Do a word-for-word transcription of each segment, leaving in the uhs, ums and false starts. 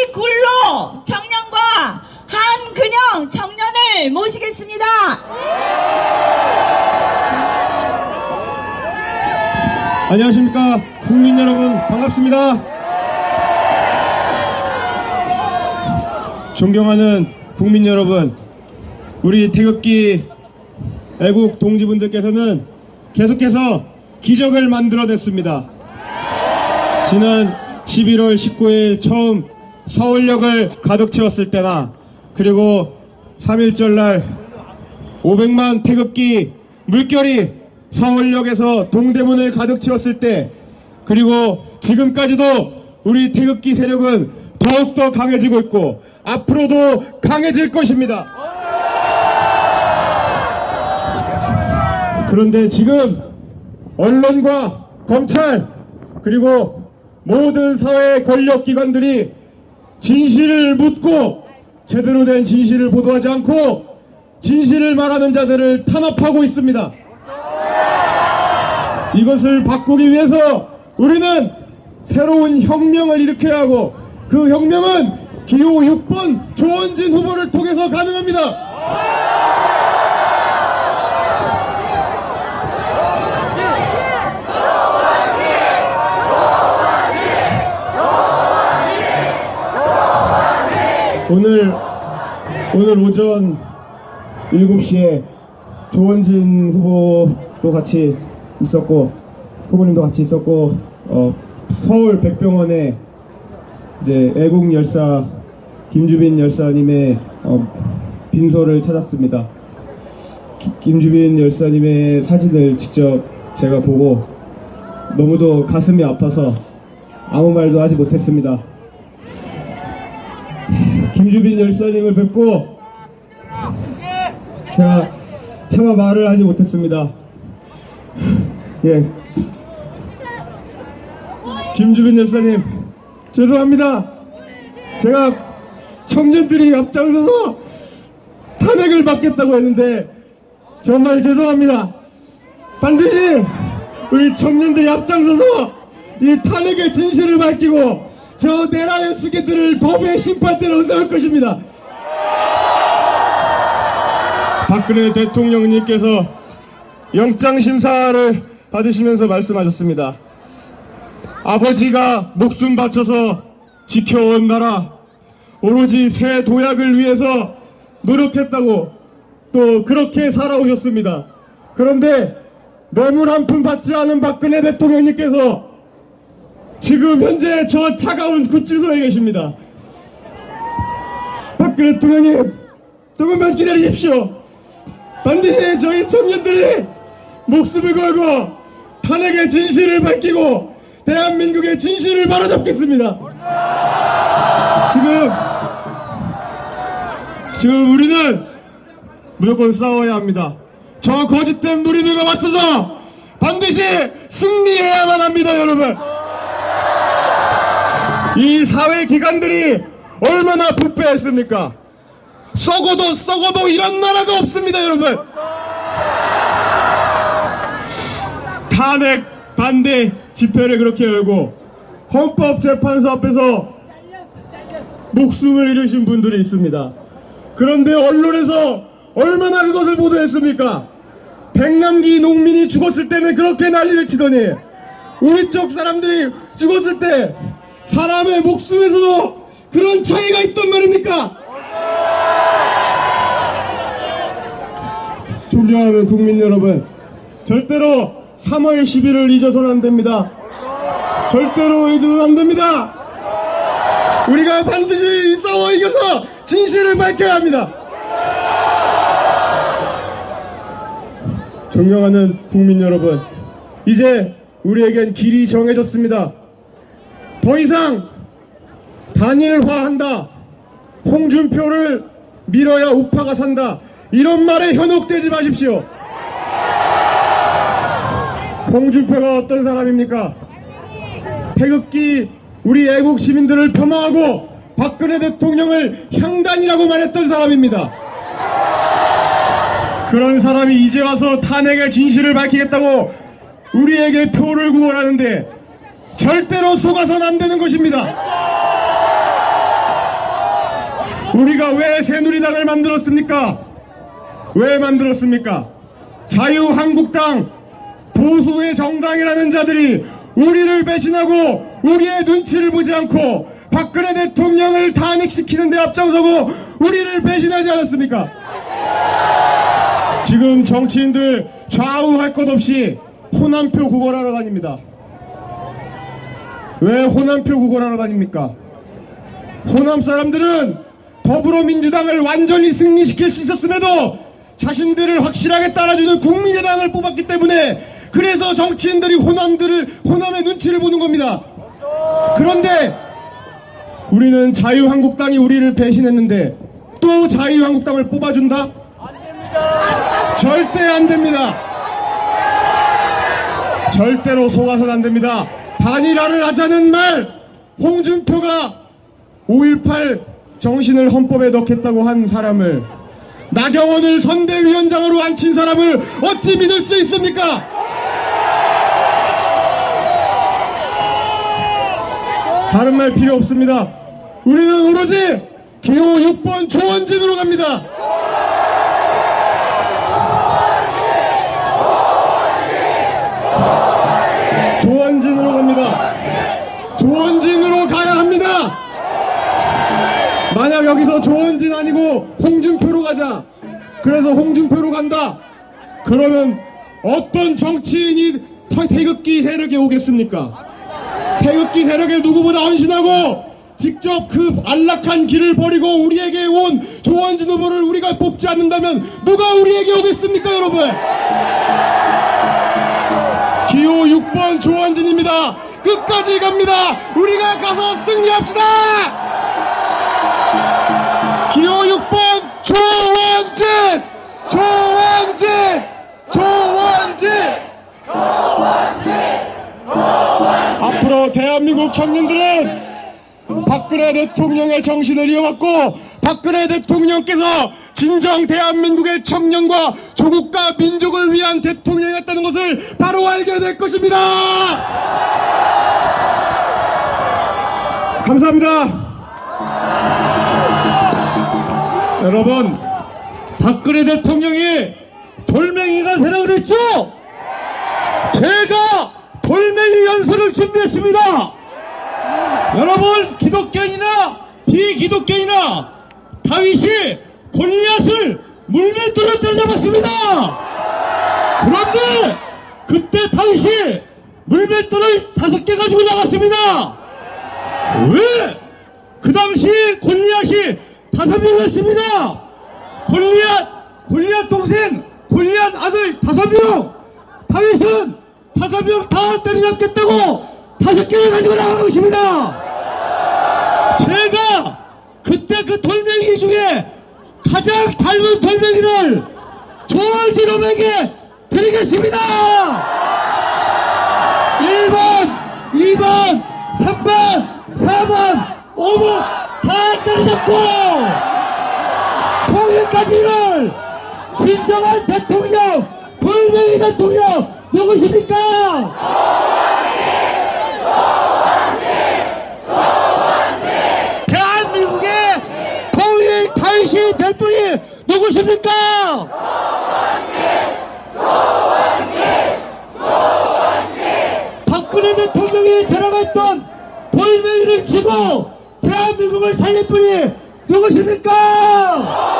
우리 굴로 청년과 한근영 청년을 모시겠습니다. 안녕하십니까 국민 여러분, 반갑습니다. 존경하는 국민 여러분, 우리 태극기 애국 동지분들께서는 계속해서 기적을 만들어냈습니다. 지난 십일월 십구일 처음 서울역을 가득 채웠을 때나, 그리고 삼일절 날 오백만 태극기 물결이 서울역에서 동대문을 가득 채웠을 때, 그리고 지금까지도 우리 태극기 세력은 더욱더 강해지고 있고 앞으로도 강해질 것입니다. 그런데 지금 언론과 검찰 그리고 모든 사회 권력기관들이 진실을 묻고 제대로 된 진실을 보도하지 않고 진실을 말하는 자들을 탄압하고 있습니다. 이것을 바꾸기 위해서 우리는 새로운 혁명을 일으켜야 하고, 그 혁명은 기호 육 번 조원진 후보를 통해서 가능합니다. 오늘 오늘 오전 일곱 시에 조원진 후보도 같이 있었고, 후보님도 같이 있었고, 어, 서울 백병원에 이제 애국 열사 김주빈 열사님의 어, 빈소를 찾았습니다. 기, 김주빈 열사님의 사진을 직접 제가 보고 너무도 가슴이 아파서 아무 말도 하지 못했습니다. 김주빈 열사님을 뵙고 제가 차마 말을 하지 못했습니다. 예, 김주빈 열사님 죄송합니다. 제가 청년들이 앞장서서 탄핵을 받겠다고 했는데 정말 죄송합니다. 반드시 우리 청년들이 앞장서서 이 탄핵의 진실을 밝히고 저 내란의 수괴들을 법의 심판대로 세울 것입니다. 박근혜 대통령님께서 영장심사를 받으시면서 말씀하셨습니다. 아버지가 목숨 바쳐서 지켜온 나라, 오로지 새 도약을 위해서 노력했다고 또 그렇게 살아오셨습니다. 그런데 뇌물 한 푼 받지 않은 박근혜 대통령님께서 지금 현재 저 차가운 구치소에 계십니다. 박근혜 대통령님, 조금만 기다리십시오. 반드시 저희 청년들이 목숨을 걸고 탄핵의 진실을 밝히고 대한민국의 진실을 바로잡겠습니다. 지금 지금 우리는 무조건 싸워야 합니다. 저 거짓된 무리들과 맞서서 반드시 승리해야만 합니다. 여러분, 이 사회기관들이 얼마나 부패했습니까? 썩어도 썩어도 이런 나라가 없습니다. 여러분, 탄핵 반대 집회를 그렇게 열고 헌법재판소 앞에서 목숨을 잃으신 분들이 있습니다. 그런데 언론에서 얼마나 그것을 보도했습니까? 백남기 농민이 죽었을 때는 그렇게 난리를 치더니 우리 쪽 사람들이 죽었을 때 사람의 목숨에서도 그런 차이가 있단 말입니까? 존경하는 국민 여러분, 절대로 삼월 십일을 잊어서는 안 됩니다. 절대로 잊어서는 안 됩니다. 우리가 반드시 싸워 이겨서 진실을 밝혀야 합니다. 존경하는 국민 여러분, 이제 우리에겐 길이 정해졌습니다. 더 이상 단일화한다, 홍준표를 밀어야 우파가 산다, 이런 말에 현혹되지 마십시오. 홍준표가 어떤 사람입니까? 태극기 우리 애국 시민들을 폄하하고 박근혜 대통령을 향단이라고 말했던 사람입니다. 그런 사람이 이제 와서 탄핵의 진실을 밝히겠다고 우리에게 표를 구원하는데 절대로 속아서는 안 되는 것입니다. 우리가 왜 새누리당을 만들었습니까? 왜 만들었습니까? 자유한국당, 보수의 정당이라는 자들이 우리를 배신하고 우리의 눈치를 보지 않고 박근혜 대통령을 탄핵시키는 데 앞장서고 우리를 배신하지 않았습니까? 지금 정치인들 좌우할 것 없이 호남표 구걸하러 다닙니다. 왜 호남표 구걸하러 다닙니까? 호남 사람들은 더불어민주당을 완전히 승리시킬 수 있었음에도 자신들을 확실하게 따라주는 국민의당을 뽑았기 때문에 그래서 정치인들이 호남들을 호남의 눈치를 보는 겁니다. 그런데 우리는 자유한국당이 우리를 배신했는데 또 자유한국당을 뽑아준다? 안됩니다. 절대 안됩니다. 절대로 속아서는 안됩니다. 단일화를 하자는 말, 홍준표가 오일팔 정신을 헌법에 넣겠다고 한 사람을, 나경원을 선대위원장으로 앉힌 사람을 어찌 믿을 수 있습니까? 다른 말 필요 없습니다. 우리는 오로지 기호 육 번 조원진으로 갑니다. 조원진으로 갑니다. 조원진으로 가야 합니다. 만약 여기서 조원진 아니고 홍준표로 가자. 그래서 홍준표로 간다. 그러면 어떤 정치인이 태극기 세력에 오겠습니까? 태극기 세력에 누구보다 헌신하고 직접 그 안락한 길을 버리고 우리에게 온 조원진 후보를 우리가 뽑지 않는다면 누가 우리에게 오겠습니까, 여러분? 기호 육 번 조원진입니다. 끝까지 갑니다. 우리가 가서 승리합시다. 기호 육 번 조원진! 조원진! 조원진! 조원진! 앞으로 대한민국 청년들은 박근혜 대통령의 정신을 이어받고 박근혜 대통령께서 진정 대한민국의 청년과 조국과 민족을 위한 대통령이었다는 것을 바로 알게 될 것입니다. 감사합니다. 여러분, 박근혜 대통령이 돌멩이가 되라고 그랬죠? 제가 돌멩이 연설을 준비했습니다. 여러분, 기독교인이나 비기독교인이나 다윗이 골리앗을 물맷돌로 때려잡았습니다. 그런데 그때 다윗이 물맷돌을 다섯 개 가지고 나갔습니다. 왜? 그 당시 골리앗이 다섯 명이었습니다. 골리앗, 골리앗 동생, 골리앗 아들 다섯 명. 다윗은 다섯 명 다 때려잡겠다고 다섯 개를 가지고 나간 것입니다. 제가 그때 그 돌멩이 중에 가장 닮은 돌멩이를 조원진 후보에게 드리겠습니다. 일 번, 이 번, 삼 번, 사 번, 오 번 다 때려잡고 통일까지를 진정한 대통령, 돌멩이 대통령 누구십니까? 대한민국의 통일 다윗이 될 분이 누구십니까? 박근혜 대통령이 데려갔던 돌멩이를 쥐고 대한민국을 살릴 분이 누구십니까?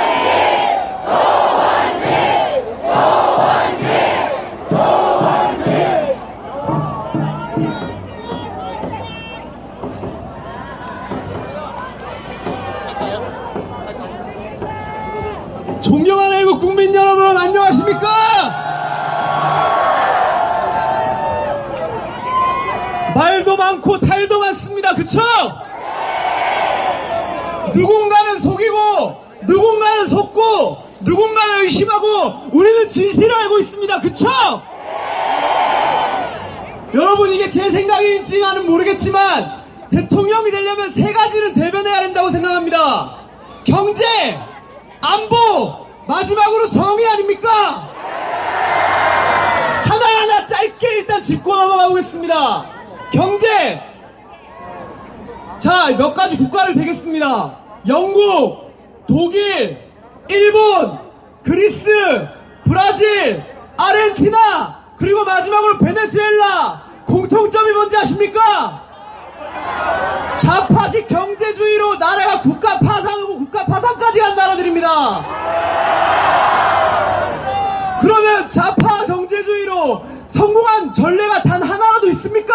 존경하는 애국 국민 여러분, 안녕하십니까? 말도 많고 탈도 많습니다. 그쵸? 누군가는 속이고 누군가는 속고 누군가는 의심하고 우리는 진실을 알고 있습니다. 그쵸? 여러분, 이게 제 생각인지는 모르겠지만 대통령이 되려면 세 가지는 대변해야 된다고 생각합니다. 경제, 안보, 마지막으로 정의 아닙니까? 하나하나 짧게 일단 짚고 넘어가 보겠습니다. 경제, 자, 몇 가지 국가를 대겠습니다. 영국, 독일, 일본, 그리스, 브라질, 아르헨티나, 그리고 마지막으로 베네수엘라. 공통점이 뭔지 아십니까? 좌파식 경제주의로 나라가 국가 파산하고 국가 파산까지 한 나라들입니다. 그러면 좌파 경제주의로 성공한 전례가 단 하나라도 있습니까?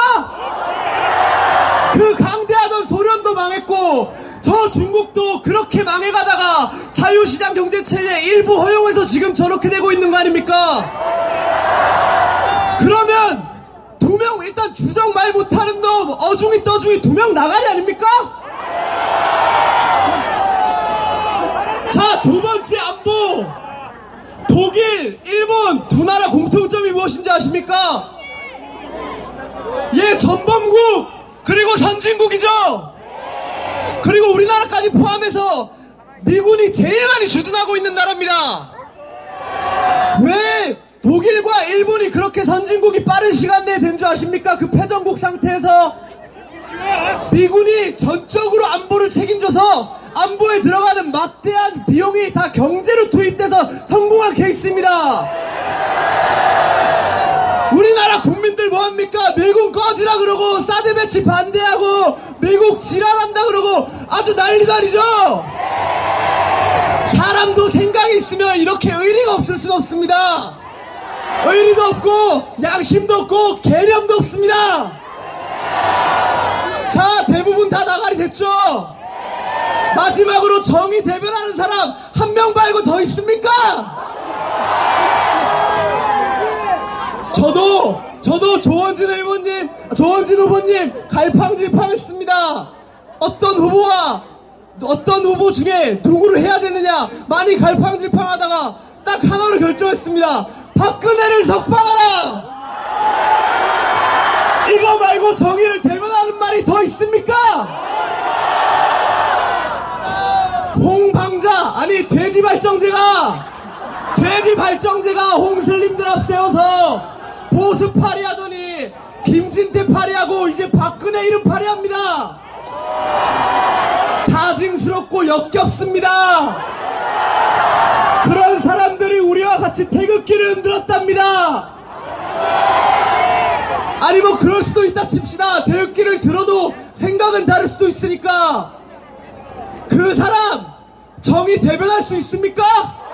그 강대하던 소련도 망했고 저 중국도 그렇게 망해가다가 자유시장 경제체제 일부 허용해서 지금 저렇게 되고 있는 거 아닙니까? 그러면 두 명 일단 주정 말 못하는 놈 어중이 떠중이 두 명 나가리 아닙니까? 자, 두 번째 안보. 독일, 일본 두 나라 공통점이 무엇인지 아십니까? 예, 전범국 그리고 선진국이죠. 그리고 우리나라까지 포함해서 미군이 제일 많이 주둔하고 있는 나라입니다. 왜 독일과 일본이 그렇게 선진국이 빠른 시간 내에 된 줄 아십니까? 그 패전국 상태에서 미군이 전적으로 안보를 책임져서 안보에 들어가는 막대한 비용이 다 경제로 투입돼서 성공한 케이스입니다. 우리나라 국민들 뭐합니까? 미군 꺼지라 그러고 사드 배치 반대하고 미국 지랄한다 그러고 아주 난리다리죠. 사람도 생각이 있으면 이렇게 의리가 없을 수는 없습니다. 의리도 없고 양심도 없고 개념도 없습니다. 자, 대부분 다 나가리 됐죠. 마지막으로 정의 대변하는 사람 한 명 말고 더 있습니까? 저도 저도 조원진 의원님, 조원진 후보님 갈팡질팡했습니다. 어떤 후보와 어떤 후보 중에 누구를 해야 되느냐 많이 갈팡질팡하다가 딱 하나로 결정했습니다. 박근혜를 석방하라. 이거 말고 정의를 대변하는 말이 더 있습니까? 홍방자 아니 돼지 발정제가 돼지 발정제가 홍슬림들 앞세워서 보수 파리하더니 김진태 파리하고 이제 박근혜 이름 파리합니다. 다징스럽고 역겹습니다. 그런 사람들이 우리와 같이 태극기를 흔들었답니다. 아니 뭐 그럴 수도 있다 칩시다. 태극기를 들어도 생각은 다를 수도 있으니까 그 사람 정의 대변할 수 있습니까?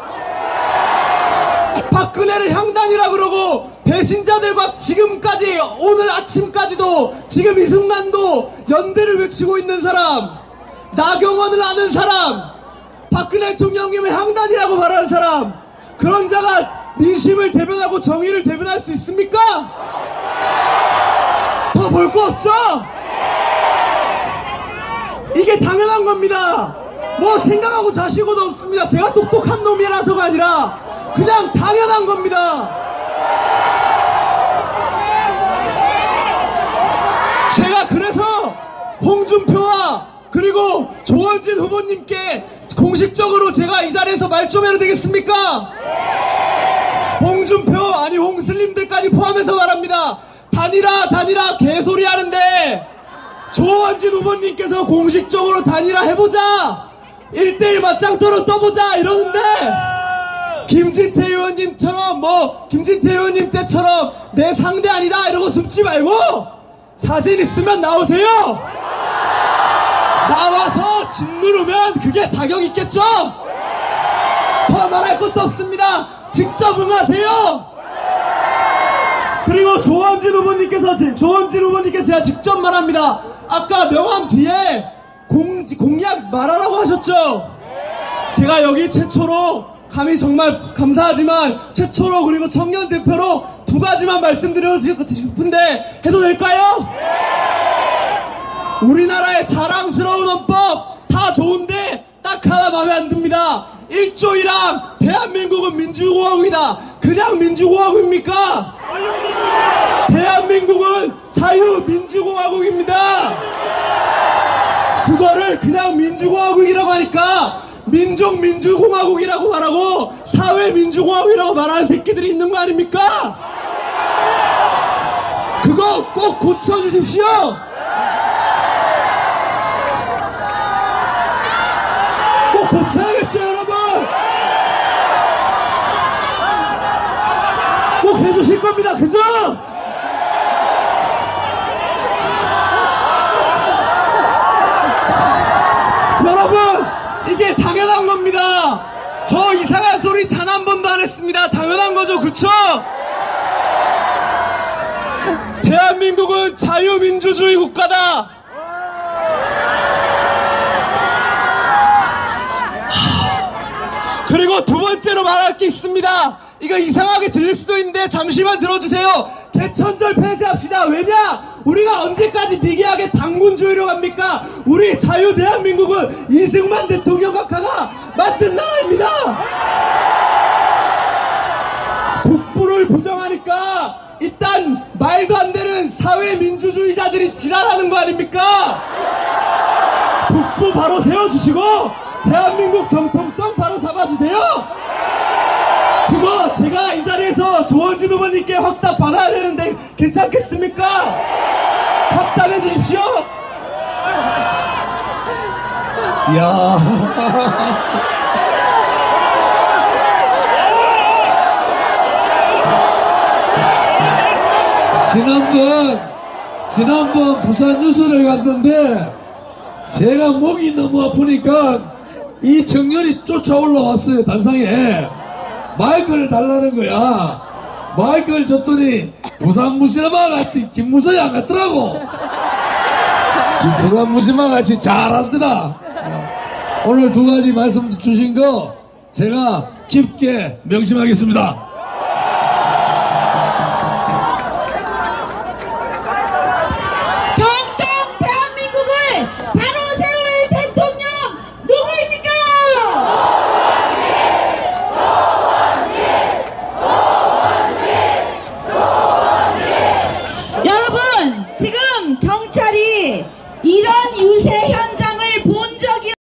박근혜를 형단이라 그러고 배신자들과 지금까지 오늘 아침까지도 지금 이 순간도 연대를 외치고 있는 사람, 나경원을 아는 사람, 박근혜 대통령님을 형단이라고 말하는 사람, 그런 자가 민심을 대변하고 정의를 대변할 수 있습니까? 더 볼 거 없죠? 이게 당연한 겁니다. 뭐 생각하고 자시고도 없습니다. 제가 똑똑한 놈이라서가 아니라 그냥 당연한 겁니다. 제가 그래서 홍준표와 그리고 조원진 후보님께 공식적으로 제가 이 자리에서 말 좀 해도 되겠습니까? 홍준표 아니 홍슬림들까지 포함해서 말합니다. 단일화 단일화 개소리 하는데 조원진 후보님께서 공식적으로 단일화 해보자, 일대일 맞짱 토론 떠보자 이러는데 김진태 의원님처럼 뭐 김진태 의원님 때처럼 내 상대 아니다 이러고 숨지 말고 자신 있으면 나오세요. 나와서 짓누르면 그게 자격 있겠죠? 더 말할 것도 없습니다. 직접 응하세요. 그리고 조원진 후보님께서 조원진 후보님께 제가 직접 말합니다. 아까 명함 뒤에 공, 공약 말하라고 하셨죠? 제가 여기 최초로 감히 정말 감사하지만 최초로 그리고 청년 대표로 두 가지만 말씀드리고 싶은데 해도 될까요? 우리나라의 자랑스러운 헌법 다 좋은데 딱 하나 마음에 안 듭니다. 일조 일 항 대한민국은 민주공화국이다. 그냥 민주공화국입니까? 대한민국은 자유민주공화국입니다. 그거를 그냥 민주공화국이라고 하니까 민족민주공화국이라고 말하고 사회민주공화국이라고 말하는 새끼들이 있는 거 아닙니까? 그거 꼭 고쳐주십시오. 고쳐야겠죠, 여러분? 꼭 해주실 겁니다, 그죠? 여러분, 이게 당연한 겁니다. 저 이상한 소리 단 한 번도 안 했습니다. 당연한 거죠, 그쵸? 대한민국은 자유민주주의 국가다. 그리고 두 번째로 말할 게 있습니다. 이거 이상하게 들릴 수도 있는데 잠시만 들어주세요. 개천절 폐쇄합시다. 왜냐? 우리가 언제까지 미개하게 당군주의로 갑니까? 우리 자유 대한민국은 이승만 대통령 각하가 만든 나라입니다. 북부를 부정하니까 일단 말도 안 되는 사회민주주의자들이 지랄하는 거 아닙니까? 북부 바로 세워주시고 대한민국 정통성 바로 잡아주세요. 그거 제가 이 자리에서 조원진 후보님께 확답 받아야 되는데 괜찮겠습니까? 확답해 주십시오. 이야. 지난번 지난번 부산 뉴스를 갔는데 제가 목이 너무 아프니까 이 청년이 쫓아 올라왔어요. 단상에 마이크를 달라는 거야. 마이크를 줬더니 부산 무시마 같이 김무성이 안 같더라고. 부산 무시마 같이 잘하더라. 오늘 두 가지 말씀 주신 거 제가 깊게 명심하겠습니다.